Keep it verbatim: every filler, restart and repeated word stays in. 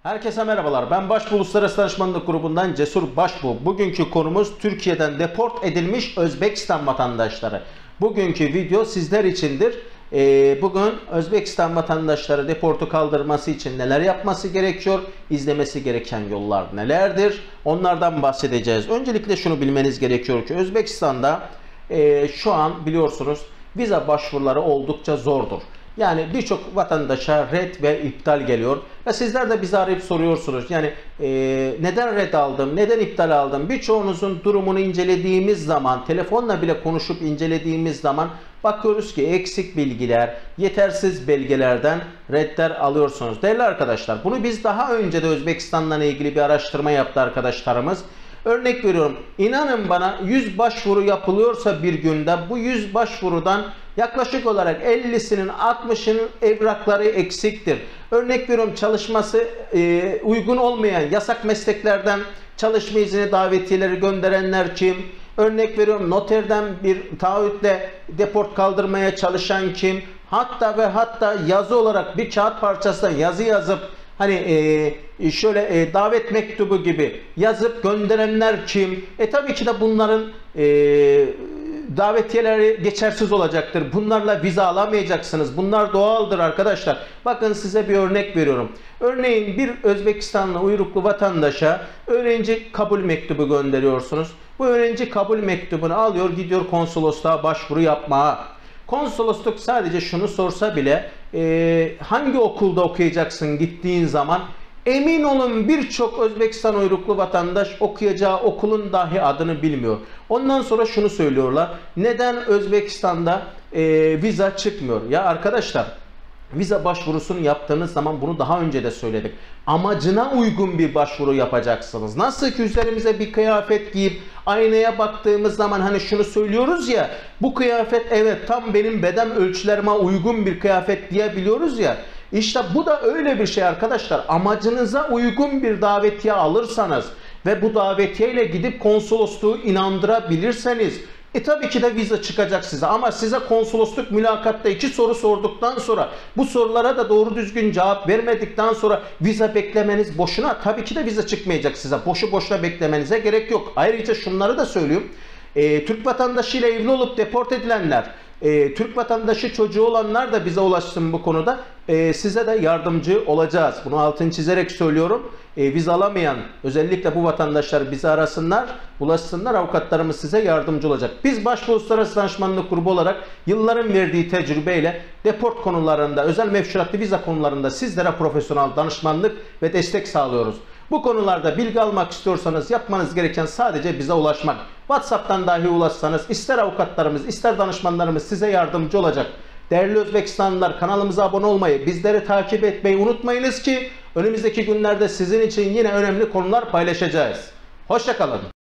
Herkese merhabalar. Ben Başbuğ Uluslararası Danışmanlık Grubu'ndan Cesur Başbuğ. Bugünkü konumuz Türkiye'den deport edilmiş Özbekistan vatandaşları. Bugünkü video sizler içindir. Ee, bugün Özbekistan vatandaşları deportu kaldırması için neler yapması gerekiyor? İzlemesi gereken yollar nelerdir? Onlardan bahsedeceğiz. Öncelikle şunu bilmeniz gerekiyor ki Özbekistan'da e, şu an biliyorsunuz vize başvuruları oldukça zordur. Yani birçok vatandaşa red ve iptal geliyor. Ve sizler de bizi arayıp soruyorsunuz. Yani e, neden red aldım, neden iptal aldım? Birçoğunuzun durumunu incelediğimiz zaman, telefonla bile konuşup incelediğimiz zaman bakıyoruz ki eksik bilgiler, yetersiz belgelerden redler alıyorsunuz. Değerli arkadaşlar, bunu biz daha önce de Özbekistan'la ilgili bir araştırma yaptı arkadaşlarımız. Örnek veriyorum, inanın bana yüz başvuru yapılıyorsa bir günde bu yüz başvurudan yaklaşık olarak ellisinin altmışının evrakları eksiktir. Örnek veriyorum, çalışması e, uygun olmayan yasak mesleklerden çalışma izni davetiyeleri gönderenler kim? Örnek veriyorum, noterden bir taahhütle deport kaldırmaya çalışan kim? Hatta ve hatta yazı olarak bir kağıt parçasına yazı yazıp hani e, şöyle e, davet mektubu gibi yazıp gönderenler kim? E tabii ki de bunların e, davetiyeleri geçersiz olacaktır. Bunlarla vize alamayacaksınız. Bunlar doğaldır arkadaşlar. Bakın size bir örnek veriyorum. Örneğin bir Özbekistanlı uyruklu vatandaşa öğrenci kabul mektubu gönderiyorsunuz. Bu öğrenci kabul mektubunu alıyor, gidiyor konsolosluğa başvuru yapmaya. Konsolosluk sadece şunu sorsa bile e, hangi okulda okuyacaksın gittiğin zaman, emin olun birçok Özbekistan uyruklu vatandaş okuyacağı okulun dahi adını bilmiyor. Ondan sonra şunu söylüyorlar. Neden Özbekistan'da e, vize çıkmıyor? Ya arkadaşlar, vize başvurusunu yaptığınız zaman bunu daha önce de söyledik. Amacına uygun bir başvuru yapacaksınız. Nasıl ki üzerimize bir kıyafet giyip aynaya baktığımız zaman hani şunu söylüyoruz ya, bu kıyafet evet tam benim beden ölçülerime uygun bir kıyafet diyebiliyoruz ya. İşte bu da öyle bir şey arkadaşlar. Amacınıza uygun bir davetiye alırsanız ve bu davetiyeyle gidip konsolosluğu inandırabilirseniz E tabii ki de vize çıkacak size, ama size konsolosluk mülakatta iki soru sorduktan sonra bu sorulara da doğru düzgün cevap vermedikten sonra vize beklemeniz boşuna. Tabii ki de vize çıkmayacak size. Boşu boşuna beklemenize gerek yok. Ayrıca şunları da söyleyeyim. E, Türk vatandaşıyla evli olup deport edilenler, e, Türk vatandaşı çocuğu olanlar da bize ulaşsın bu konuda. E, size de yardımcı olacağız. Bunu altını çizerek söylüyorum. E, vize alamayan özellikle bu vatandaşlar bizi arasınlar, ulaşsınlar. Avukatlarımız size yardımcı olacak. Biz Başbuğ Uluslararası Danışmanlık Grubu olarak yılların verdiği tecrübeyle deport konularında, özel mevşuratlı vize konularında sizlere profesyonel danışmanlık ve destek sağlıyoruz. Bu konularda bilgi almak istiyorsanız yapmanız gereken sadece bize ulaşmak. WhatsApp'tan dahi ulaşsanız ister avukatlarımız ister danışmanlarımız size yardımcı olacak. Değerli Özbekistanlılar, kanalımıza abone olmayı, bizleri takip etmeyi unutmayınız ki önümüzdeki günlerde sizin için yine önemli konular paylaşacağız. Hoşça kalın.